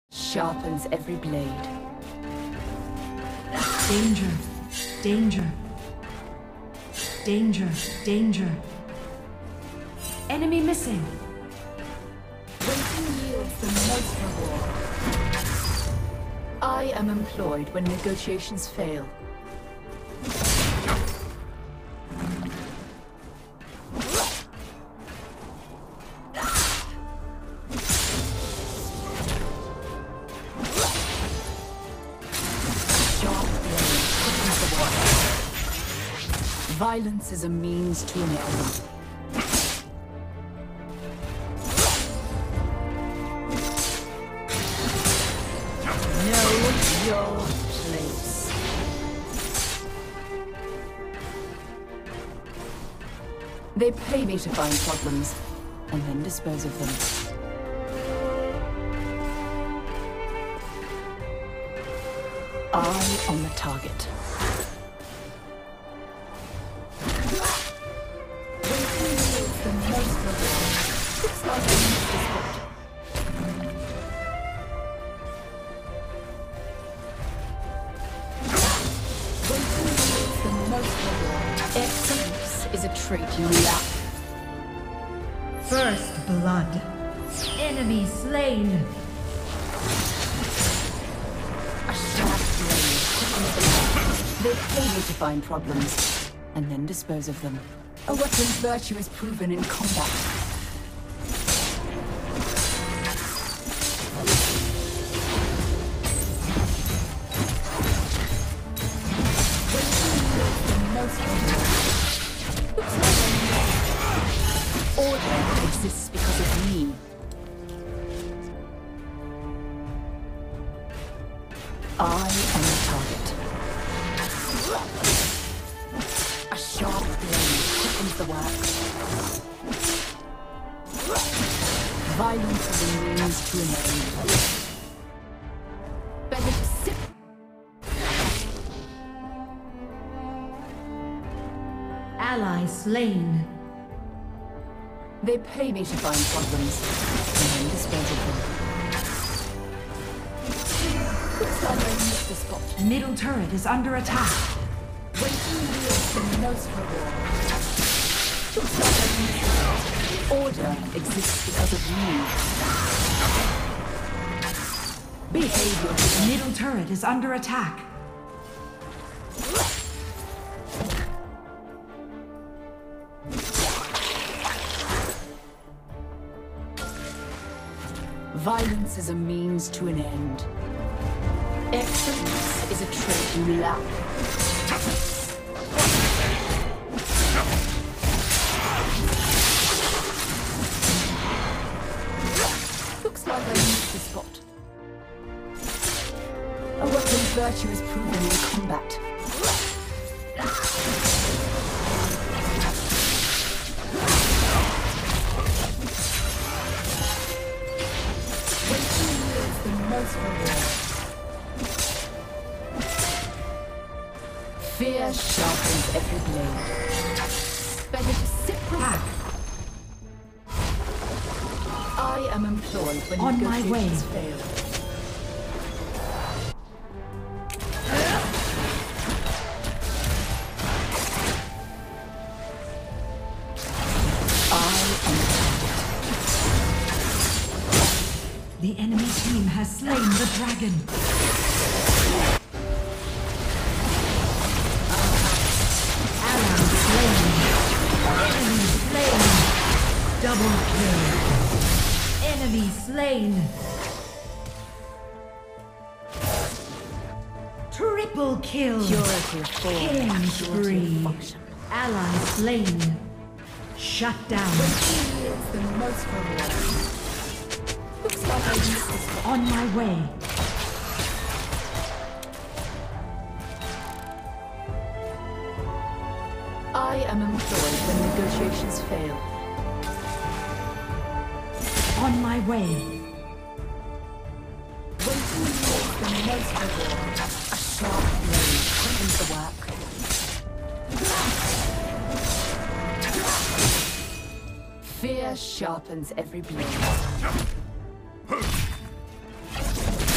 Sharpens every blade. Danger, danger, danger, danger. Enemy missing. Waiting yields the most reward. I am employed when negotiations fail. Violence is a means to an end. Know your place. They pay me to find problems, and then dispose of them. Eye on the target. Excellence is a trait you lack. First blood. Enemy slain. A sharp blade. They pay me to find problems, and then dispose of them. A weapon's virtue is proven in combat. Order exists because of me. I am the target. A sharp blade quickens the work. Violence is a means to an end. Better to sit. Ally slain. They pay me to find problems, and then dispose of them. Looks like I missed the spot. Middle turret is under attack. Waiting yields the most reward. Looks like I missed the spot. Order exists because of you. Behavior. Middle turret is under attack. Violence is a means to an end. Excellence is a trait you lack. Looks like I missed the spot. A weapon's virtue is proven in combat. Fear sharpens every blade. Better to sit back. I am employed when on my way. Fail. The enemy team has slain the dragon. Ally slain. Enemy slain. Double kill. Enemy slain. Triple kill. Purity of form. Killing spree. Ally slain. Shut down. It's the most rewarding. Looks like I missed this one. On my way. I am employed when negotiations fail. On my way. Waiting yields the most reward. A sharp blade quickens the work. Fear sharpens every blade.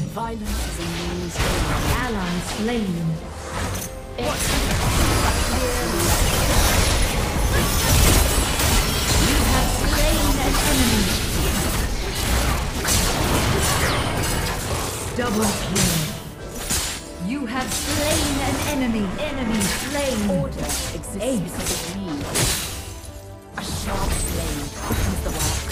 Violence is a means to Ally slain. You have slain an enemy. Double kill. You have slain an enemy. Enemy slain. order exists because of me. A sharp blade quickens the work.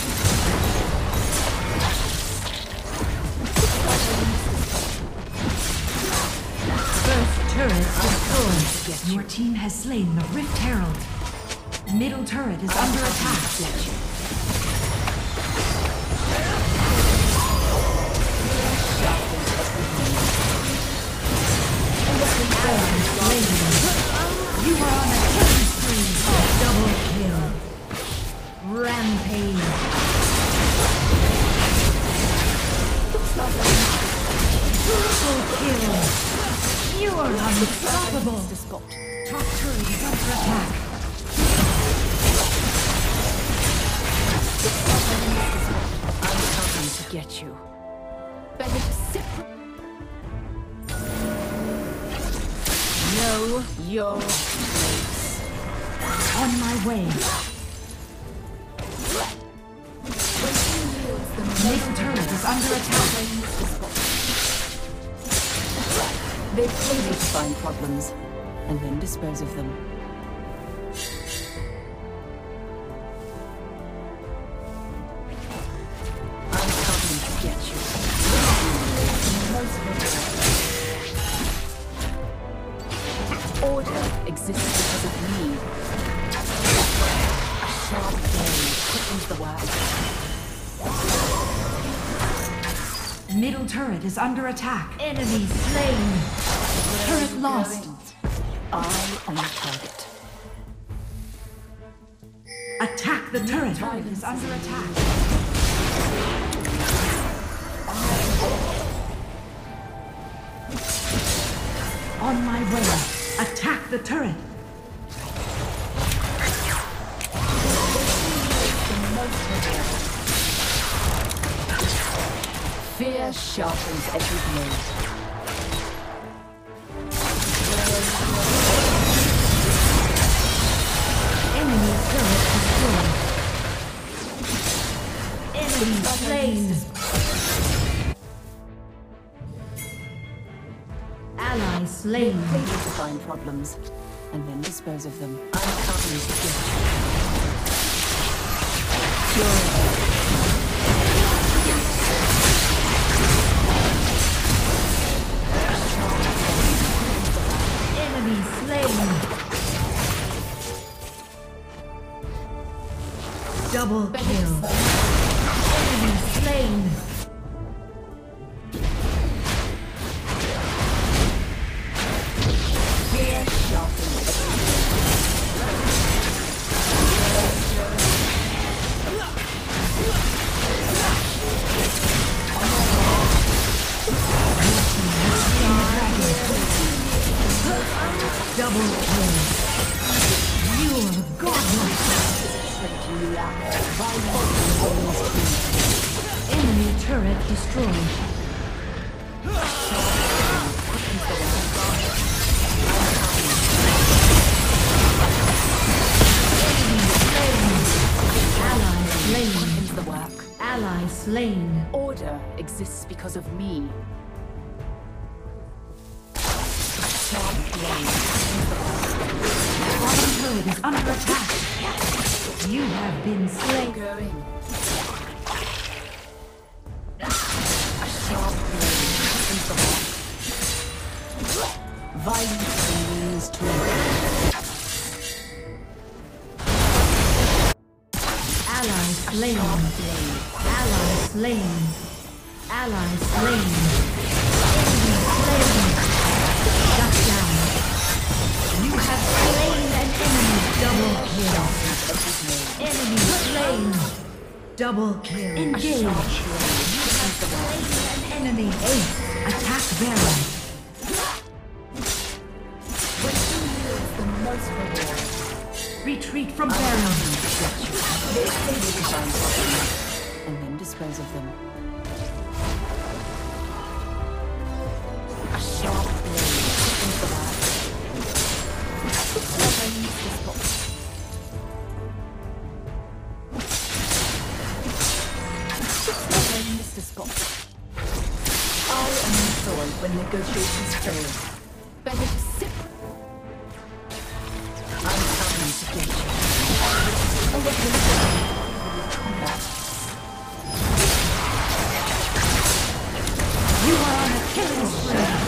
First turret destroyed. Your team has slain the Rift Herald. Middle turret is under attack. You are on a killing spree. Double kill. Rampage. Triple kill. You are unstoppable. Top turret is under attack. I'm coming to get you. Better sit. Know your place. On my way. Middle turret is under attack. They pay me to find problems and then dispose of them. I'm coming to get you. Order exists because of me. A sharp blade quickens the work. Middle turret is under attack. Enemy slain. Turret lost. I am the target. Attack the turret. Turret is under attack. On my way. Attack the turret. Fear sharpens every blade. Enemy turret destroyed. Enemy slain. Ally slain. They need to find problems and then dispose of them. I'm coming to get you. Enemy slain. Double kill. Enemy slain. Fear sharpens Double kill. You are godlike. Enemy turret destroyed. Ally slain. the work. Ally slain. Order exists because of me. A sharp blade. Bottom turret is under attack. You have been slain. Going. A sharp blade quickens the work. Violence means to Ally slain. Ally slain. Ally slain. Enemy slain. Shut down. You have slain an enemy. Double kill. Enemy slain. Double kill. Engage. You have slain an enemy. Ace. Attack Baron. the most reward. Retreat from Baron. They pay me to find problems and then dispose of them. negotiations fail. Better to sit. I'm coming to get you. A weapon for combat. You are on a killing spree.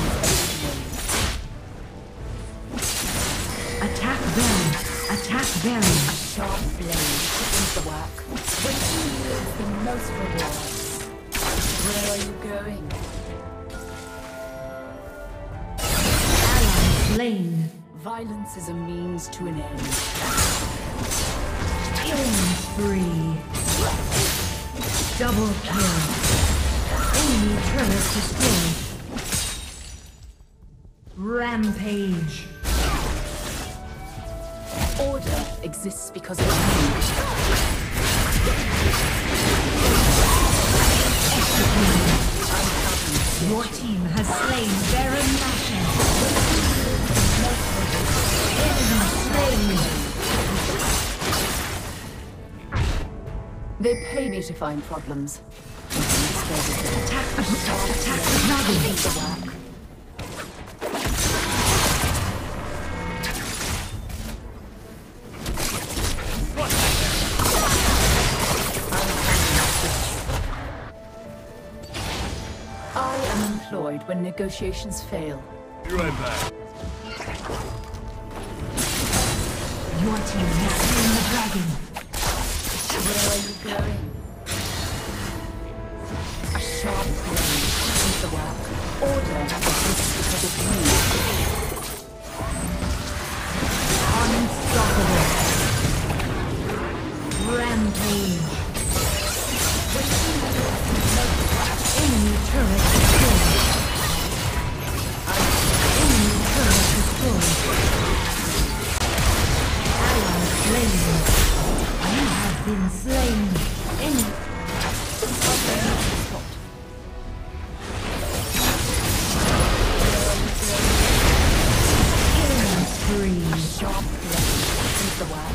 Attack Baron. Attack Baron. A sharp blade quickens the work, which yields the most rewards. Where are you going? Ally slain. Violence is a means to an end. Killing spree. Double kill. Enemy turret destroyed. Rampage. Order exists because of you. Your team has slain Baron Nashor. Enemy slain. They pay me to find problems. Attack the dragon. The work. I am employed when negotiations fail. Be right back. Your team has slain the dragon. Where are you going? A sharp blade quickens the work. Order exists because of you. Unstoppable. Rampage. Enemy turret destroyed. Enemy turret destroyed. Ally slain. You have been slain. Enemy. Killing spree. Sharp blade quickens the work.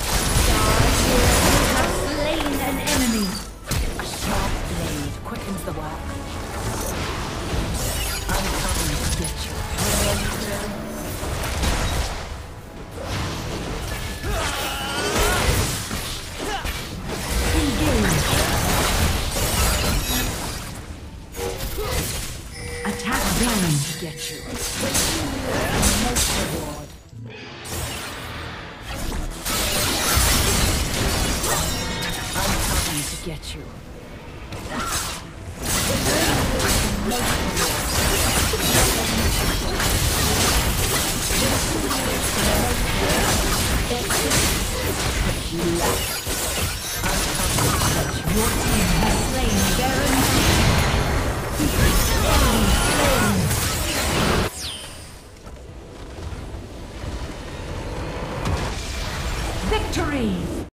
You have slain an enemy. A sharp blade quickens the work. I'm coming to get you. Where are you going? Engage. Attack Baron. To get you. Most reward. I'm coming to get you. Your team